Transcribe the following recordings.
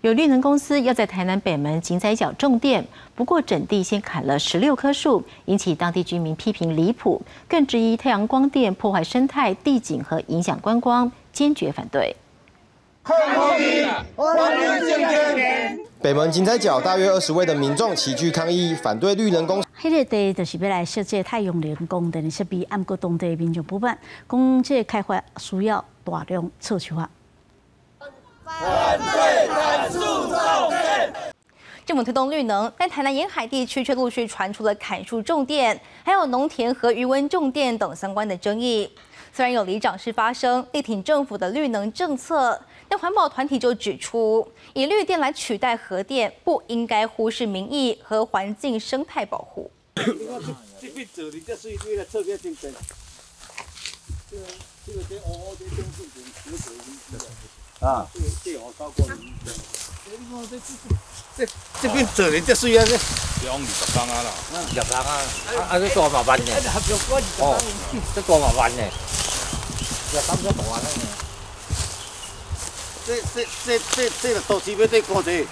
有绿能公司要在台南北门井仔角种电，不过整地先砍了16棵树，引起当地居民批评离谱，更质疑太阳光电破坏生态、地景和影响观光，坚决反对。 北门井仔角大约20位的民众齐聚抗议，反对绿能公司。 迄个地就是要来设置太阳能光电的设备，按过当地民众不满，讲这个开发需要大量撤除啊。 反对砍树种电。 政府推动绿能，但台南沿海地区却陆续传出了砍树种电，还有农田和渔温种电等相关的争议。虽然有里长室发声力挺政府的绿能政策，但环保团体就指出，以绿电来取代核电，不应该忽视民意和环境生态保护。 这边做你这水位来测个精神。这个啊，这我搞过。这边做你这水啊，这用20公啊啦，20公啊，啊，这多麻烦呢。哦，这多麻烦呢。这差不多大呢。这个都市要得看这。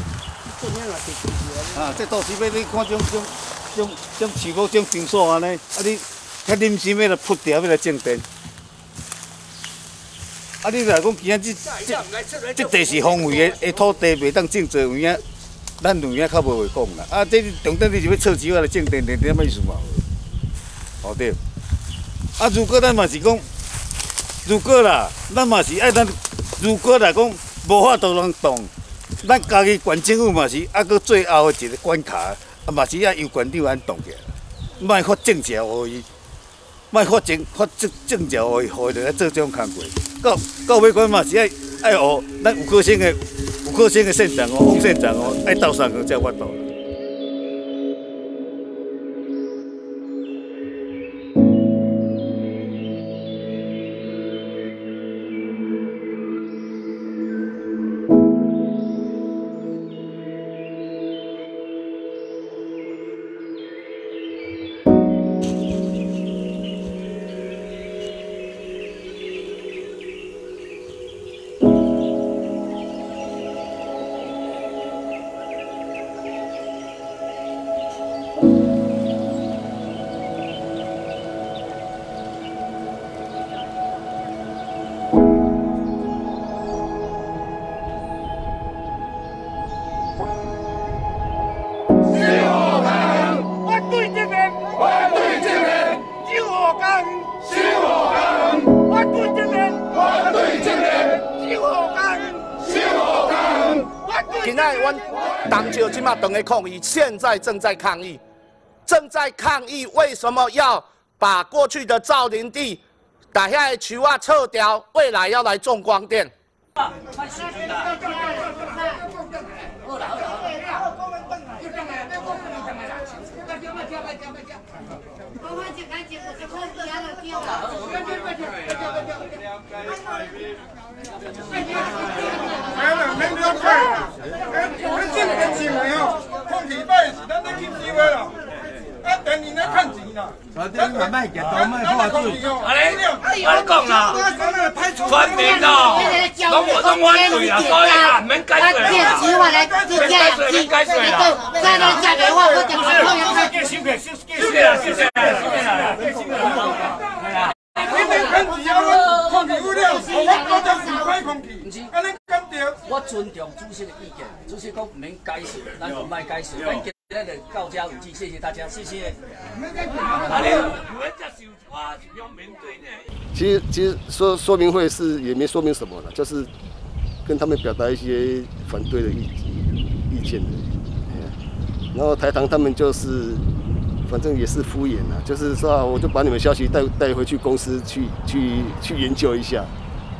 啊，这都市要得看种树木种冰锁安尼，啊你较临时要来扑掉要来种电。 啊！你来讲，今仔这地是荒废的土地，袂当种做有影，咱有影较无会讲啦。啊，这重点你是要撤钱来种电，点么意思嘛？哦对。啊，如果咱嘛是讲，如果啦，咱嘛是爱咱，如果来讲无法度通动，咱家己县政府嘛是啊，搁最后的一个关卡，啊嘛是啊由县长安动起来，莫发政治恶意，莫发政治恶意，互伊来做这种工作。 到尾关嘛是爱学咱有个性的县长哦，王县长哦，爱斗相共才有法度。 今仔阮东桥即马等的抗议，现在正在抗议，为什么要把过去的造林地把遐的树啊撤掉，未来要来种光电？ 咱慢慢见到卖话水。 我讲啦，全面啦，拢反对啦，所以啊，免解释啦。免解释啦。再来讲的话，我讲是讨厌。谢谢。 我尊重主席的意见，主席讲唔免解释，咱唔卖解释，咱今日就到家为止，谢谢大家，谢谢。 其实说明会是也没说明什么了，就是跟他们表达一些反对的意见的。然后台糖他们就是反正也是敷衍了，就是说啊，我就把你们消息带回去公司去研究一下。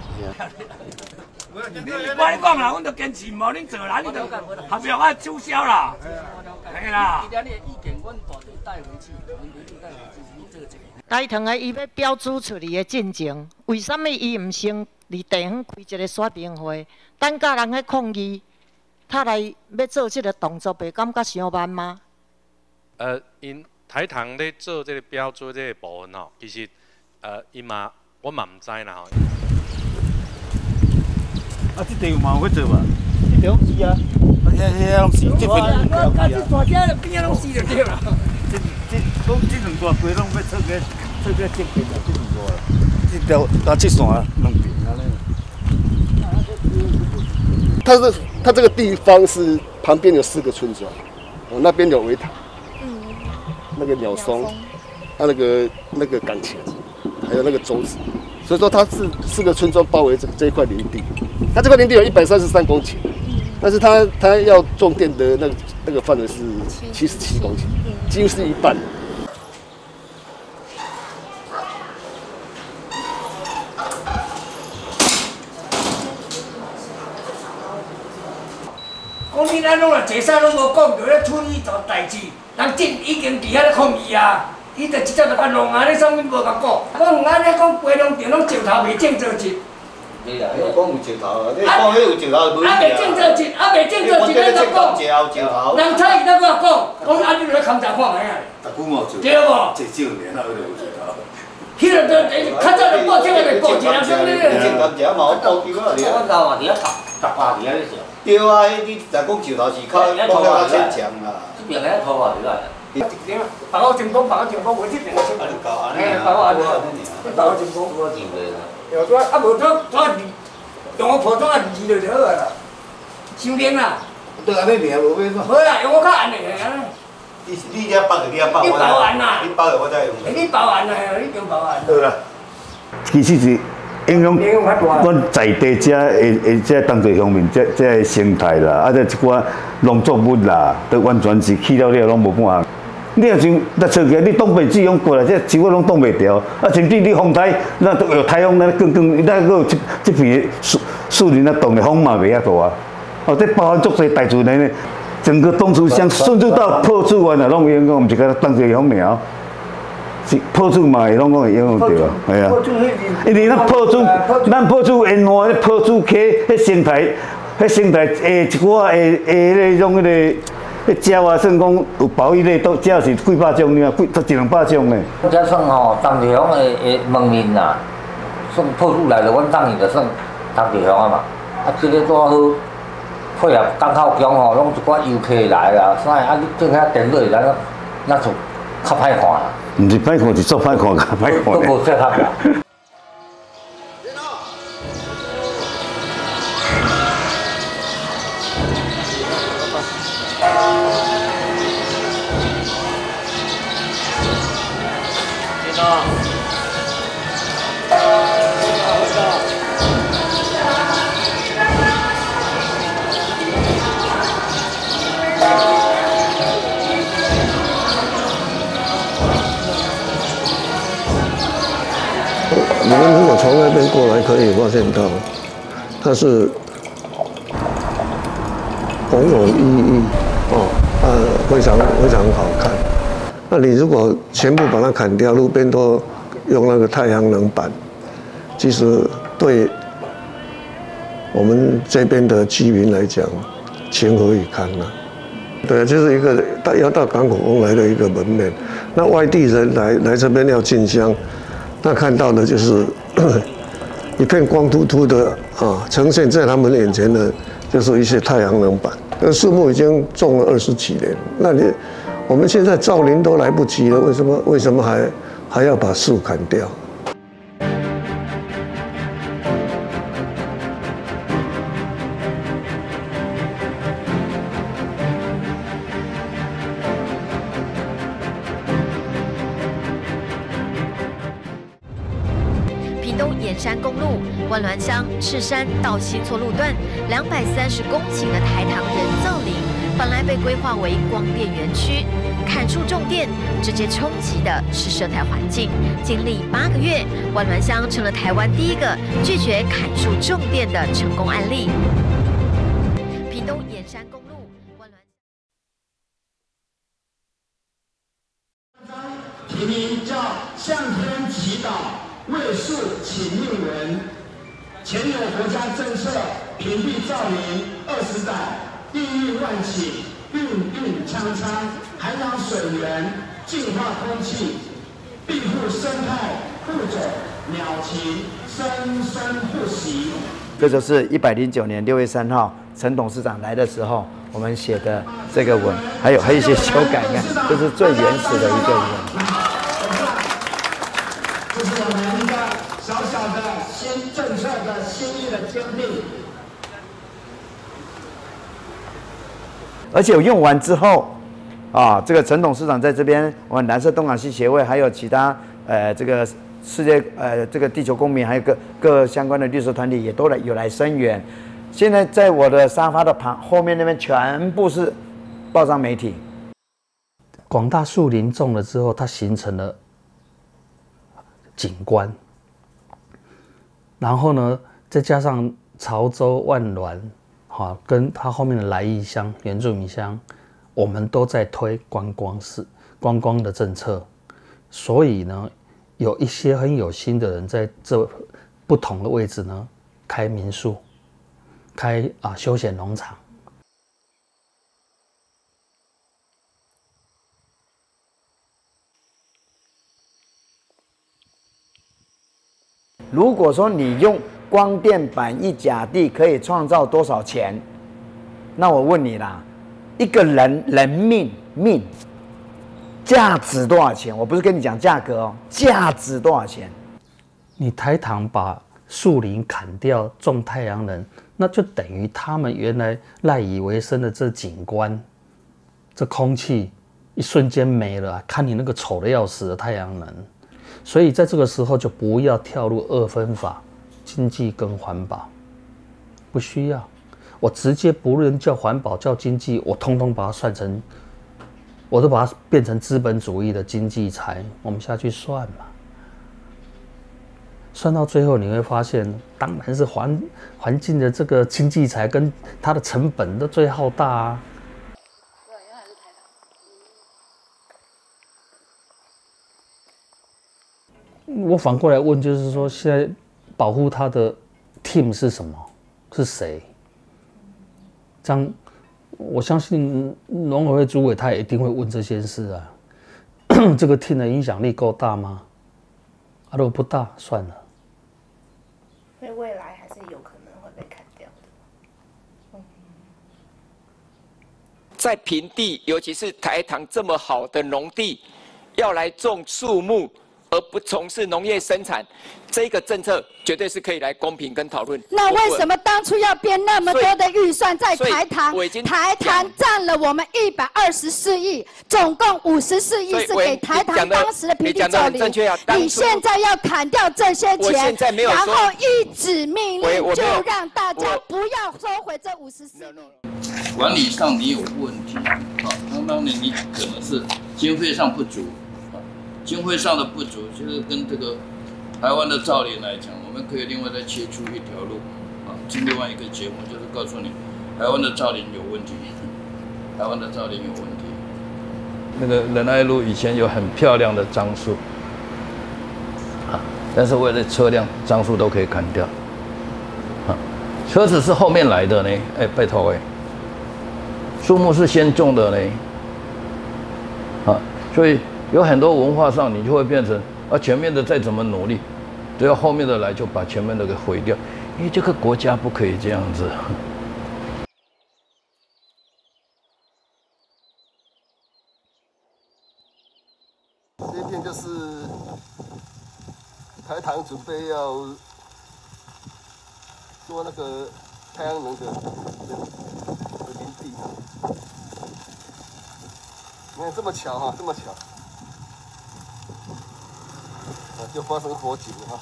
我跟你讲啦，阮就坚持无恁做啦，你就合约啊取消啦，嘿啦。 今天的意见，阮大队带回去，民队带回去，这个。 台糖的伊要标注出嚟的进程，为什么伊唔先伫地方开一个说明会，等甲人去抗议，他来要做这个动作，袂感觉伤慢吗？ 因台糖咧做这个标注这个部分吼，其实伊嘛我嘛唔知啦吼。 啊，这地有嘛有去做嘛？ 对，是啊。遐拢是这边。 啊，这大只边仔拢死就对啦。 这两大龟拢要出个正边了，这两大啦。这条搭这线弄平安尼。 它这个地方是旁边有4个村庄，那边有围塔，那个鸟松，它那个港前，还有那个舟子，所以说它是4个村庄包围这一块林地。它这块林地有133公顷，但是它要种电的那个范围是77公顷，几乎是一半。 讲你咱拢啊坐啥拢无讲，就咧处理这代志。人政已经伫遐咧抗议啊，伊就直接就甲弄啊，你啥物无甲讲。讲安尼讲陪农场拢石头袂种做节。 对啦，你讲有石头啊，你讲迄有石头无？ 啊，袂种做节，啊，袂种做节，你就讲。人猜伊才甲我讲啊，你著咧勘察看下啊。 逐久冇做。 对无？ 这少年啊，迄个有石头。 迄个都较早就报警，就报警啊，所以你。 种甘蔗嘛，我报警啊，你啊。我头啊，伫遐搭搭伫遐咧上。对啊，迄你若讲石头是较讲较坚强啦。这边个拖啊，对啦。 把我前锋，把我前锋，我这边个前锋。哎，把我安尼，把我前锋。我进来啦。有说啊，无用我普通啊字就好啦。收兵啦。 都安尼尔，无要怎？ 无啦，用我较安尼个安尼。 你遐包就你遐包。 你包完啦。 你包就我再用。 你包完啦，你用包完。 好啦。其实是。影响阮在地这当作乡民这生态啦，啊，这一寡农作物啦，都完全是去了拢无半。你若像那出去，你东北季风过来，这树我拢挡袂掉。啊，甚至你风台，那都有台风，那更，那个这片树林那动的风嘛袂遐大啊。哦，这包含足侪大自然的，整个东厝乡甚至到破厝湾啊，拢有影响，毋是甲当作乡苗。破厝嘛，会拢讲会影响到啊，系啊。因为咱破厝沿岸咧破厝溪，迄生态一寡迄种迄鸟啊，算讲有保育类，都只要是几百种尔，1、200种咧。 这算吼，当地乡的门面啦，算破厝来了，阮当年就算当地乡啊嘛。啊，这个多好配合港口强吼，拢一寡游客来啦，啥啊，你种遐电落来，那就较歹看啦。 毋是歹看，是足歹看，较歹看。 都无适合啦。 你们如果从那边过来，可以发现到，它是红红熠熠非常好看。那你如果全部把它砍掉，路边都用那个太阳能板，其实对我们这边的居民来讲，情何以堪呢？对，就是一个要到港口宫来的一个门面。那外地人来这边要进香。那看到的就是一片光秃秃的啊，呈现在他们眼前的就是一些太阳能板。那树木已经种了20几年，那我们现在造林都来不及了，为什么还要把树砍掉？ 山公路万峦乡赤山到新厝路段230公顷的台糖人造林，本来被规划为光电园区，砍树种电，直接冲击的是生态环境。经历8个月，万峦乡成了台湾第一个拒绝砍树种电的成功案例。屏东沿山公路万峦。 提名叫向天祈祷。为树请命人，前有国家政策屏蔽造林20载，地域万顷，韵韵苍苍，涵养水源，净化空气，庇护生态，护种鸟禽，生生不息。 这就是109年6月3号陈董事长来的时候，我们写的这个文，还有一些修改，你看，这是最原始的一个文。 这是我们一个小小的新政策的心意的坚定。 而且我用完之后，啊，这个陈董事长在这边，我们蓝色东港西协会，还有其他这个世界这个地球公民，还有各相关的绿色团体也都有来声援。现在在我的沙发的后面那边全部是报章媒体。 广大树林种了之后，它形成了景观，然后呢，再加上潮州、万峦，哈，跟它后面的来义乡、原住民乡，我们都在推观光的政策，所以呢，有一些很有心的人在这不同的位置呢，开民宿。开休闲农场。 如果说你用光电板一甲地可以创造多少钱？那我问你啦，一个人命价值多少钱？我不是跟你讲价格哦，价值多少钱？ 你台糖把树林砍掉，种太阳能。那就等于他们原来赖以为生的这景观、这空气，一瞬间没了，看你那个丑的要死的太阳能。所以在这个时候就不要跳入二分法，经济跟环保不需要。我直接不论叫环保叫经济，我通通把它算成，我都把它变成资本主义的经济财，我们下去算嘛。算到最后，你会发现，当然是环境的这个经济财跟它的成本都最浩大啊。我反过来问，就是说，现在保护它的 team 是什么？是谁？这样，我相信农委会主委他也一定会问这些事啊。这个 team 的影响力够大吗？如果不大，算了。 所以未来还是有可能会被砍掉的。 在平地，尤其是台糖这么好的农地，要来种树木，而不从事农业生产，这个政策绝对是可以来公平跟讨论。 那为什么当初要编那么多的预算在台糖？台糖占了我们124亿，总共54亿是给台糖当时的平地造林。你现在要砍掉这些钱，然后一纸命令就让大家不要收回这54亿。 管理上你有问题啊，当然你可能是经费上不足。经费上的不足，就是跟这个台湾的造林来讲，我们可以另外再切出一条路啊，另外一个节目就是告诉你，台湾的造林有问题，台湾的造林有问题。 那个仁爱路以前有很漂亮的樟树，啊，但是为了车辆，樟树都可以砍掉，啊，车子是后面来的呢，哎，拜托哎，树木是先种的呢，啊，所以。有很多文化上，你就会变成，前面的再怎么努力，只要后面的来就把前面的给毁掉，因为这个国家不可以这样子。 这片就是台糖准备要做那个太阳能的林地。你看这么巧哈，这么巧。就发生火警了哈。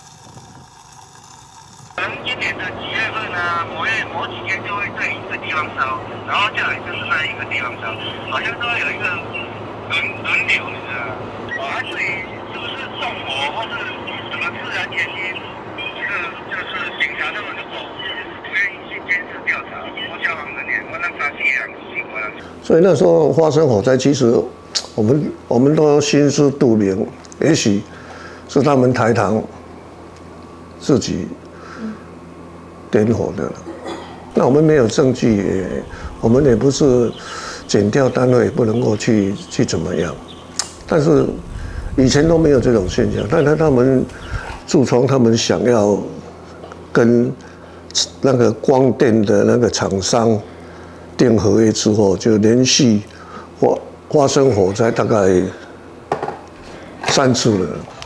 可能今年的几月份呢？某几天就会在一个地方烧，然后再来就是在一个地方烧，好像都会有一个轮流，你知道吗？至于是不是纵火或是什么自然原因，这个就是警察他们如果不愿意去监视调查，或消防人员，我能发现所以那时候发生火灾，其实我们都心知肚明，也许。是他们台糖自己点火的了，那我们没有证据，我们也不是检调单位，不能够去怎么样。但是以前都没有这种现象，但他们自从他们想要跟那个光电的那个厂商订合约之后，就连续发生火灾大概3次了。